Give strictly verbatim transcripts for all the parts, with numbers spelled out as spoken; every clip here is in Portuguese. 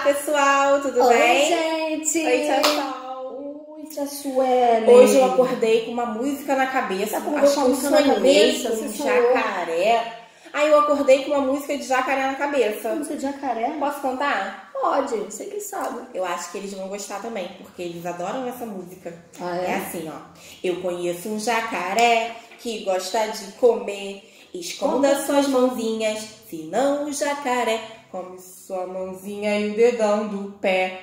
pessoal, tudo Oi, bem? gente! Oi, tchau. Oi, tia Suelen! Hoje eu acordei com uma música na cabeça. Tá com Acho que uma eu música na sonhei cabeça? com Você um sonhou? jacaré. Aí eu acordei com uma música de jacaré na cabeça. Música de jacaré? Posso contar? Pode, você que sabe. Eu acho que eles vão gostar também, porque eles adoram essa música. Ah, é? É assim, ó. Eu conheço um jacaré que gosta de comer. Esconda suas mãozinhas, senão o jacaré come sua mãozinha e o dedão do pé.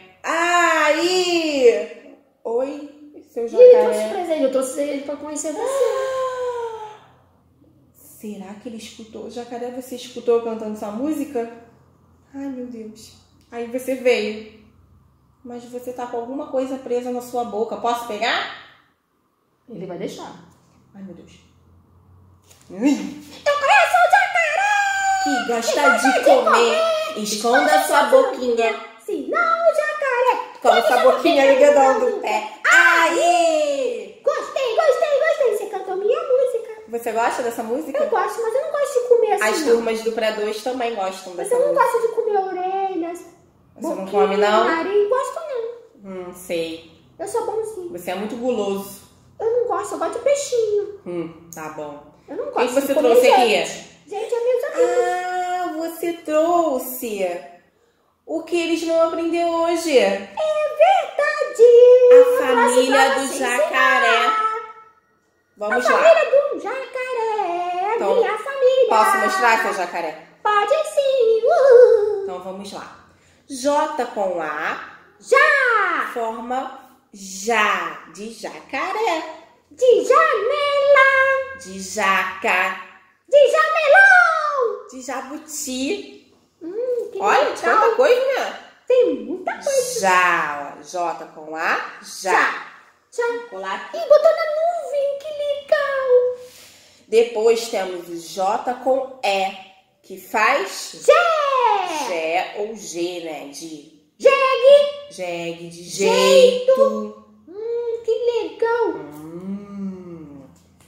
Aí! Oi, seu E ele trouxe jacaré. presente, eu trouxe ele pra conhecer você. Será que ele escutou? Jacaré, você escutou eu cantando essa música? Ai, meu Deus. Aí você veio. Mas você tá com alguma coisa presa na sua boca. Posso pegar? Ele vai deixar. Ai, meu Deus. Eu conheço o jacaré! Que gosta de comer. Esconda sua boquinha. Senão o jacaré. Come sua boquinha e o dedão do pé. Aí! Gostei, gostei, gostei. Você cantou minha música. Você gosta dessa música? Eu gosto, mas eu não gosto de comer assim, As não. turmas do pré dois também gostam Mas dessa eu não música. gosto de comer orelhas. Você não boquinha, come, não? Nariz, gosto não. Hum, sei. Eu sou bonzinho. Você é muito guloso. Eu não gosto, eu gosto de peixinho. Hum, tá bom. Eu não O que gosto que você de comer trouxe aqui? gente. Gente, é meus amigos. Ah, você trouxe o que eles vão aprender hoje. É verdade. A Eu família trouxe pra do vocês jacaré. ensinar. Vamos A lá. família do jacaré. Então, minha família. Posso mostrar, seu jacaré? Pode sim. Uhul. Então vamos lá. J com A Já. forma já de jacaré, De janela. de jaca, De jamelão. de jabuti. Hum, que Olha, legal. quanta coisa, né? Tem muita coisa. Já, ó. J com A, já. Já. Vou colar aqui. Ih, botou na nuvem. Que legal. Depois temos o J com E, que faz Jé. Gé ou G, né? De Jegue. jegue, de Jeito. jeito. Hum, que legal. Hum.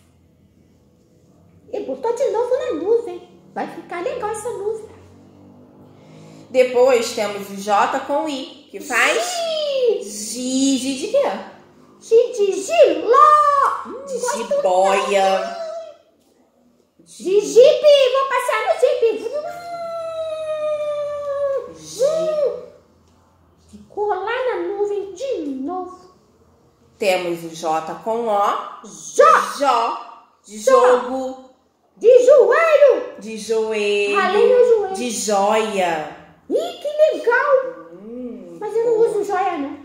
E botou de novo na nuvem. Vai ficar legal essa nuvem. Depois temos o J com I, que faz Gi. Gi, Gi de quê? Gi de giló. Hum, De gosto jiboia. De jipe. Vou passear no jipe. Gi. Ficou lá na nuvem de novo. Temos o J com O. Jó. Jó. De Jó. jogo. De joelho. De joelho. Ralei meu joelho. De joia. Ih, que legal. Hum. Mas eu não uso joia, não.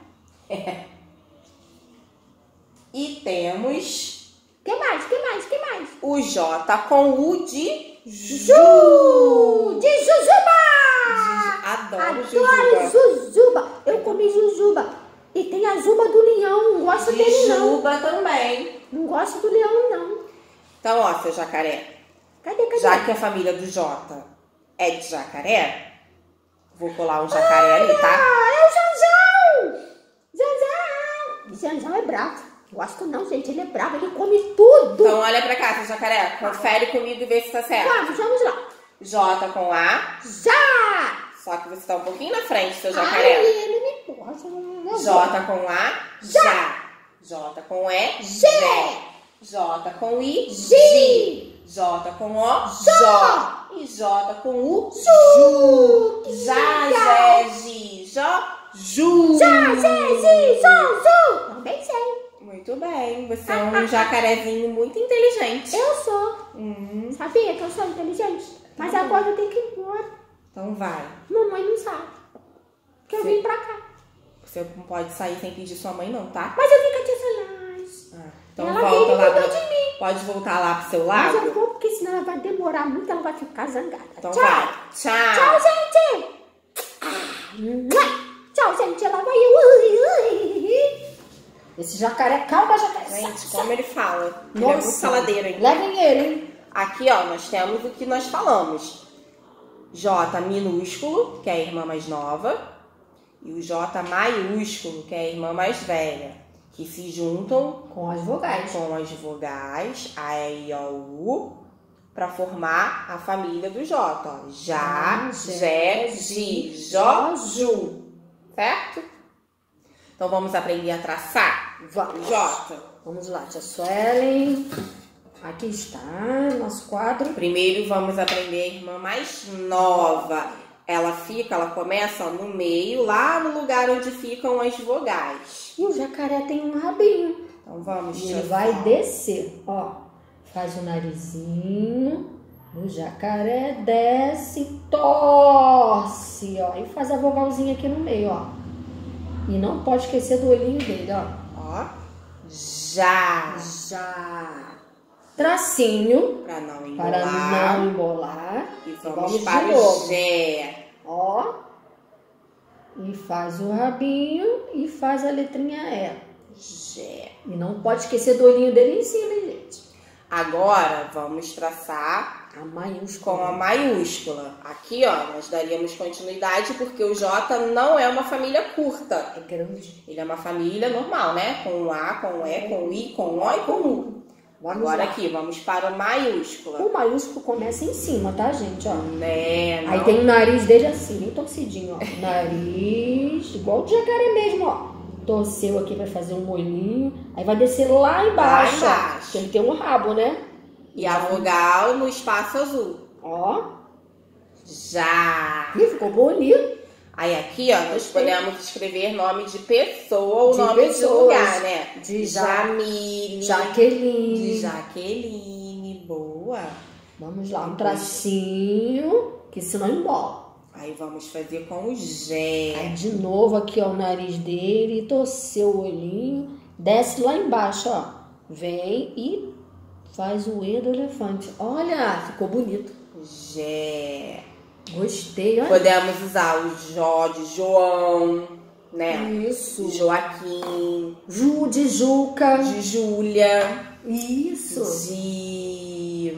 E temos Que mais? Que mais? Que mais? o J com U de Ju. Ju. De jujuba. Adoro Adoro jujuba. jujuba. Eu comi jujuba. E tem a juba do leão. Não gosto De dele, não. juba também. Não gosto do leão, não. Então, ó, seu jacaré. Cadê, cadê? Já que a família do J é de jacaré, vou colar um jacaré ali, tá? Ah, é o Janjão. Janjão. Janjão é bravo. Gosto não, gente. Ele é bravo. Ele come tudo. Então, olha pra cá, seu jacaré. Confere comigo e vê se tá certo. Vamos, vamos lá. J com A. Já. Só que você tá um pouquinho na frente, seu Ai, jacaré. ele me gosta. J com A. Já. J com E. Jé. J com I. Gi. J com O. Jó. E J com U. Ju. Que Já, legal. Jé, Gi, Jó, Ju. Já, Zé, Zi, Zô, Zu. Também sei. Muito bem, você é um jacarezinho muito inteligente. Eu sou. Hum, Sabia que eu sou inteligente? Mas agora eu tenho que ir embora. então vai. Mamãe não sabe. Que eu Sim. vim pra cá. Você não pode sair sem pedir sua mãe, não, tá? Mas eu vim com a tia Solange. Ah, então Ela volta veio e lá. cuidou Pra... de mim. Pode voltar lá pro seu Mas eu lado? vou porque senão ela vai demorar muito. Ela vai ficar zangada. Então Tchau. vai. Tchau. Tchau, gente. Ah, mua. Tchau, gente. Ela vai... Ui, ui. Esse jacaré... Calma, jacaré. Gente, como ele fala. Ele é muito Nossa. faladeiro, hein? Levem ele, hein? Aqui, ó, nós temos o que nós falamos. J minúsculo, que é a irmã mais nova. E o J maiúsculo, que é a irmã mais velha. Que se juntam Com as vogais. com as vogais A, E, I, O, U, para formar a família do J. Ó. Já, Ah, Jé, Gi, Jó, Ju. certo? Então vamos aprender a traçar? Vamos. Jota. Vamos lá, tia Suelen. Aqui está nosso quadro. Primeiro vamos aprender a irmã mais nova. Ela fica, ela começa ó, no meio, lá no lugar onde ficam as vogais. E o jacaré tem um rabinho. Então vamos. E ele vai descer, ó. Faz o narizinho. O jacaré desce, torce, ó. E faz a vogalzinha aqui no meio, ó. E não pode esquecer do olhinho dele, ó. Ó. Já. Já. Tracinho. Para não embolar. Para não embolar. E vamos, vamos para de o novo. Gé. Ó. E faz o rabinho e faz a letrinha E. Gé. E não pode esquecer do olhinho dele em cima, hein, gente? Agora vamos traçar A maiúscula. com a maiúscula. Aqui, ó, nós daríamos continuidade porque o J não é uma família curta. É grande. Ele é uma família normal, né? Com o A, com o E, com o I, com o O e com o U. Vamos Agora lá. aqui, vamos para o maiúscula. O maiúsculo começa em cima, tá, gente? Ó. Né, Aí não. tem o nariz dele assim, bem torcidinho, ó. Nariz, igual o jacaré mesmo, ó. Torceu aqui, vai fazer um molhinho. Aí vai descer lá embaixo, Lá ó. embaixo. Porque ele tem um rabo, né? E a vogal no espaço azul. Ó. Já. Ih, ficou bonito. Aí aqui, ó, nós podemos escrever nome de pessoa ou De nome pessoas. de lugar, né? De Ja- Jamile. Jaqueline. De Jaqueline. Boa. Vamos lá, um tracinho, que senão embola. Aí vamos fazer com o Gé. Aí de novo aqui, ó, o nariz dele, torceu o olhinho, desce lá embaixo, ó. Vem e faz o E do elefante. Olha, ficou bonito. Gé. Gostei, olha. Podemos usar o Jó de João, né? Isso. Joaquim. Ju de Juca. De Júlia. Isso. De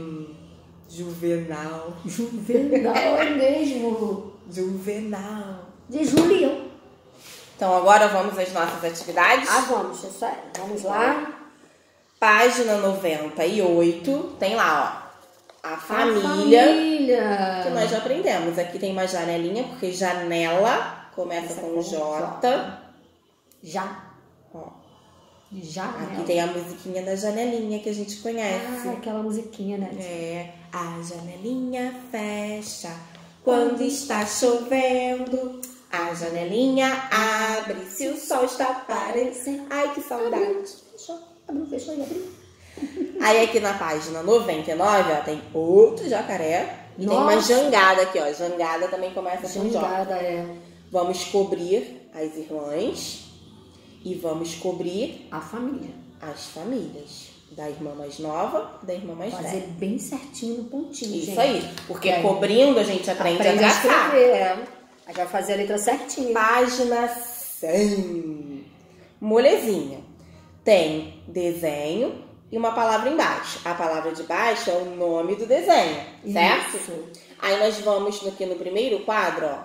Juvenal. Juvenal é mesmo. Juvenal. De Julião. Então agora vamos às nossas atividades. Ah, vamos, pessoal. Vamos lá. Página noventa e oito, tem lá, ó, a A família, família. que nós já aprendemos. Aqui tem uma janelinha, porque janela começa Essa com com J. Já. Ó, Já. aqui né? tem a musiquinha da janelinha que a gente conhece. Ah, aquela musiquinha, né? É, a janelinha fecha quando está chovendo. A janelinha abre se o sol está aparecendo. Ai, que saudade. Fechou, abriu, fechou e abriu. Aí aqui na página noventa e nove, ó, tem outro jacaré. E tem uma Nossa. jangada aqui, ó. Jangada também começa com J. Jangada, é. Vamos cobrir as irmãs e vamos cobrir A família. as famílias. Da irmã mais nova e da irmã mais Fazer velha. bem certinho no pontinho, Isso gente. aí. Porque E aí? cobrindo a gente aprende, Aprende a a traçar. escrever, é. Aí vai fazer a letra certinha. Página cem. Molezinha. Tem desenho e uma palavra embaixo. A palavra de baixo é o nome do desenho, certo? Isso. Aí nós vamos aqui no primeiro quadro, ó.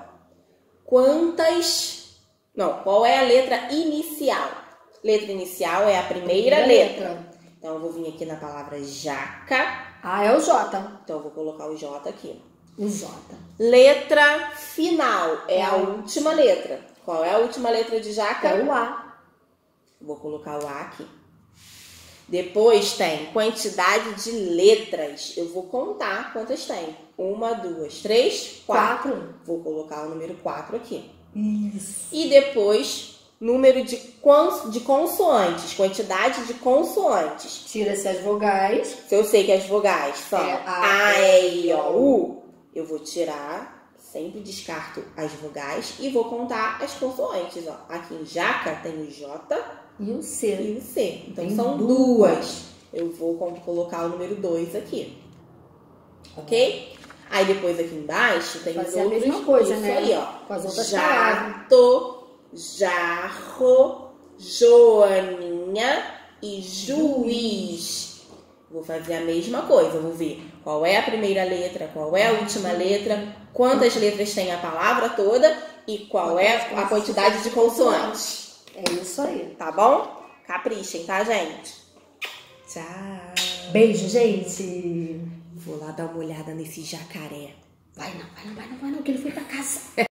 Quantas... Não, qual é a letra inicial? Letra inicial é a primeira, Primeira letra. letra. Então eu vou vir aqui na palavra jaca. Ah, é o J. Então eu vou colocar o J aqui. O J. Letra final é a É. última letra. Qual é a última letra de jaca? É o A. Vou colocar o A aqui. Depois tem quantidade de letras. Eu vou contar quantas tem. Uma, duas, três, quatro. Quatro. Vou colocar o número quatro aqui. Isso. E depois, número de, cons de consoantes. Quantidade de consoantes. Tira-se as vogais. Se eu sei que as vogais são É, A, A, E, I, O, U, eu vou tirar, sempre descarto as vogais e vou contar as consoantes. Ó. Aqui em jaca tem o J E o C. e o C. Então Tem são duas. duas. Eu vou com- colocar o número dois aqui. Ok? Aí depois aqui embaixo tem Fazer os a outros. mesma coisa, isso né? aí, ó. Com as outras palavras. Jato, jarro, joaninha e juiz. Vou fazer a mesma coisa. Vou ver qual é a primeira letra, qual é a última letra, quantas letras tem a palavra toda e qual é a quantidade de consoantes. É isso aí. Tá bom? Caprichem, tá, gente? Tchau. Beijo, gente. Vou lá dar uma olhada nesse jacaré. Vai não, vai não, vai não, vai não, que ele foi pra casa.